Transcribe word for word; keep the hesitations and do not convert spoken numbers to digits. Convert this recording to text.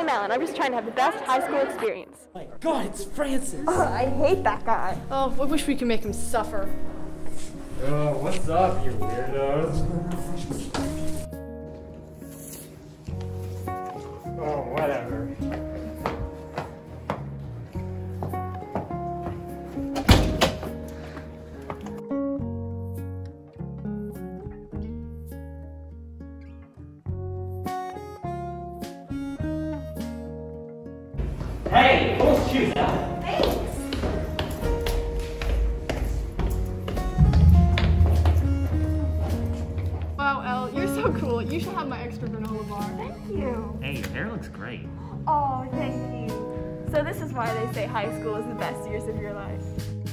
I'm Ellen. I'm just trying to have the best high school experience. My God, it's Francis. Oh, I hate that guy. Oh, I wish we could make him suffer. Oh, what's up, you weirdos? Oh, whatever. Hey, pull those shoes out. Thanks. Wow, Elle, you're so cool. You should have my extra granola bar. Thank you. Hey, your hair looks great. Oh, thank you. So this is why they say high school is the best years of your life.